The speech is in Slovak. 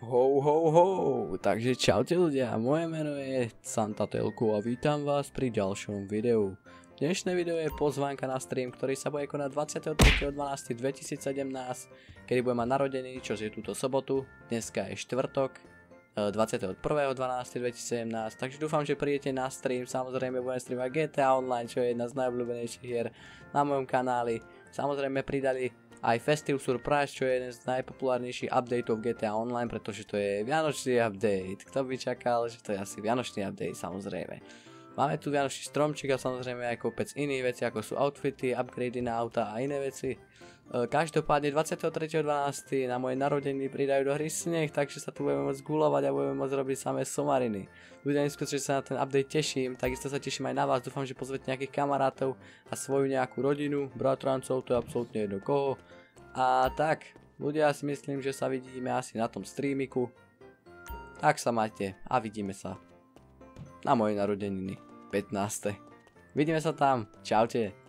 Ho, ho, ho, takže čaute ľudia, moje meno je Santa Telku a vítam vás pri ďalšom videu. Dnešné video je pozvánka na stream, ktorý sa bude konať 23.12.2017, kedy budem mať narodeniny, čo je túto sobotu, dneska je štvrtok, 21.12.2017, takže dúfam, že prídete na stream, samozrejme budem streamovať GTA Online, čo je jedna z najobľúbenejších hier na mojom kanáli, samozrejme pridali aj Festive Surprise, čo je jeden z najpopulárnejších updateov GTA Online, pretože to je vianočný update. Kto by čakal, že to je asi vianočný update, samozrejme. Máme tu vianočný stromčík a samozrejme aj kopec iných vecí, ako sú outfity, upgrady na auta a iné veci. Každopádne 23.12. na moje narodeniny pridajú do hry sneh, takže sa tu budeme môcť gulovať a budeme môcť robiť samé somariny. Ľudia, neskutočne sa na ten update teším, takisto sa teším aj na vás, dúfam, že pozvete nejakých kamarátov a svoju nejakú rodinu, bratrancov, to je absolútne jedno koho. A tak, ľudia, si myslím, že sa vidíme asi na tom streamiku. Tak sa majte a vidíme sa na moje narodeniny 15. Vidíme sa tam, čaute.